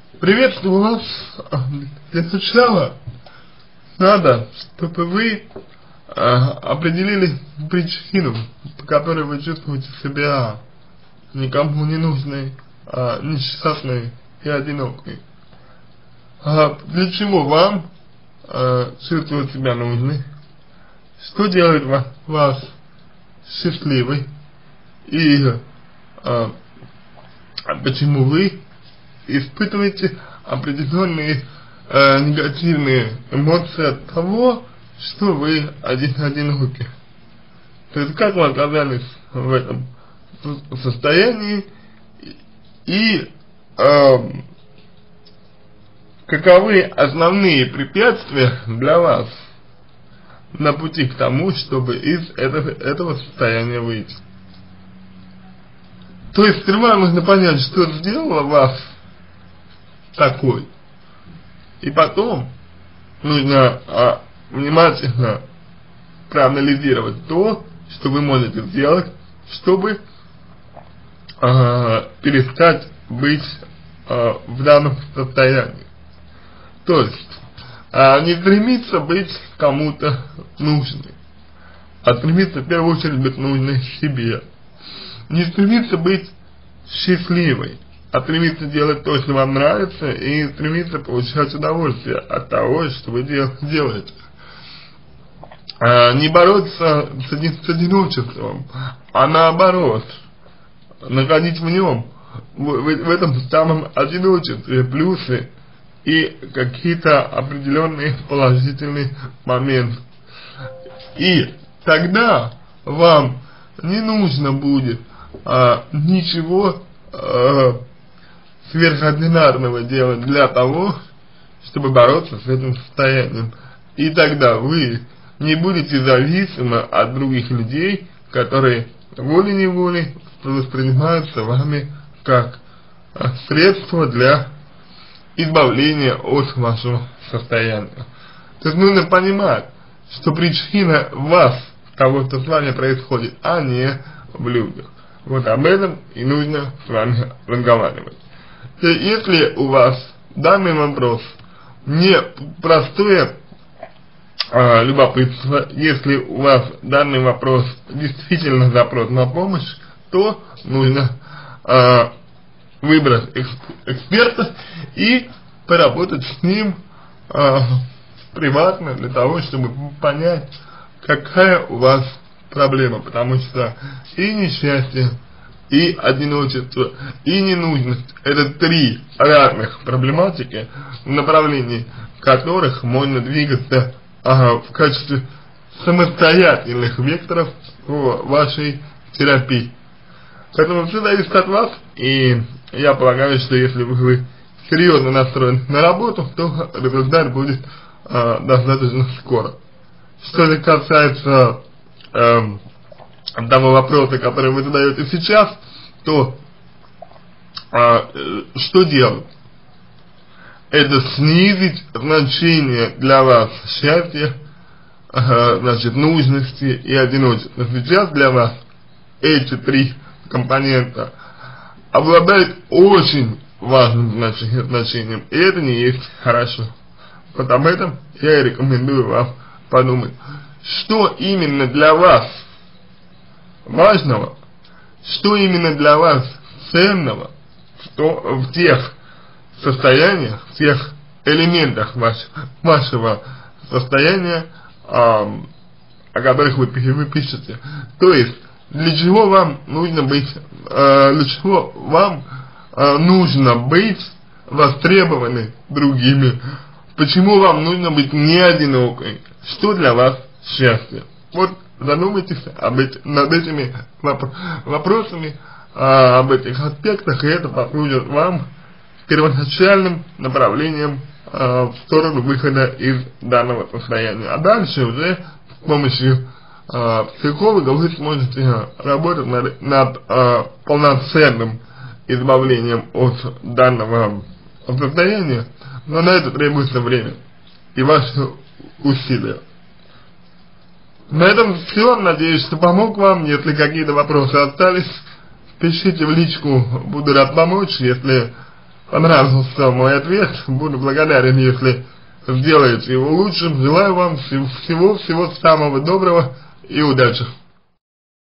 Приветствую вас. Для начала надо, чтобы вы определили причину, по которой вы чувствуете себя никому не нужной, несчастной и одинокой. Для чего вам чувствовать себя нужной? Что делает вас счастливой? И почему вы испытываете определенные негативные эмоции от того, что вы одиноки. То есть как вы оказались в этом состоянии и каковы основные препятствия для вас на пути к тому, чтобы из этого состояния выйти. То есть сперва нужно понять, что сделало вас такой. И потом нужно внимательно проанализировать то, что вы можете сделать, чтобы перестать быть в данном состоянии. То есть не стремиться быть кому-то нужным, а стремиться в первую очередь быть нужной себе. Не стремиться быть счастливой, а стремиться делать то, что вам нравится, и стремиться получать удовольствие от того, что вы делаете. Не бороться с одиночеством, а наоборот, находить в нем, в этом самом одиночестве плюсы и какие-то определенные положительные моменты. И тогда вам не нужно будет ничего сверхординарного делать для того, чтобы бороться с этим состоянием. И тогда вы не будете зависимы от других людей, которые волей-неволей воспринимаются вами как средство для избавления от вашего состояния. То есть нужно понимать, что причина вас, того, что с вами происходит, а не в людях. Вот об этом и нужно с вами разговаривать. Если у вас данный вопрос не простое любопытство, если у вас данный вопрос действительно запрос на помощь, то нужно выбрать эксперта и поработать с ним приватно для того, чтобы понять, какая у вас проблема, потому что и несчастье, и одиночество, и ненужность — это три разных проблематики, в направлении которых можно двигаться в качестве самостоятельных векторов в вашей терапии. Поэтому все зависит от вас, и я полагаю, что если вы серьезно настроены на работу, то результат будет достаточно скоро. Что же касается того вопроса, который вы задаете сейчас, то что делать? Это снизить значение для вас счастья, значит, нужности и одиночества. Сейчас для вас эти три компонента обладают очень важным значением, и это не есть хорошо. Вот об этом я и рекомендую вам подумать. Что именно для вас важного, что именно для вас ценного в тех состояниях, в тех элементах вашего состояния, о которых вы пишете. То есть, для чего вам нужно быть востребованы другими, почему вам нужно быть не одинокой, что для вас счастье. Вот задумайтесь над этими вопросами, об этих аспектах, и это послужит вам первоначальным направлением в сторону выхода из данного состояния. А дальше уже с помощью психолога вы сможете работать над полноценным избавлением от данного состояния, но на это требуется время и ваши усилия. На этом все. Надеюсь, что помог вам. Если какие-то вопросы остались, пишите в личку, буду рад помочь. Если понравился мой ответ. Буду благодарен, если сделаете его лучшим. Желаю вам всего самого доброго и удачи.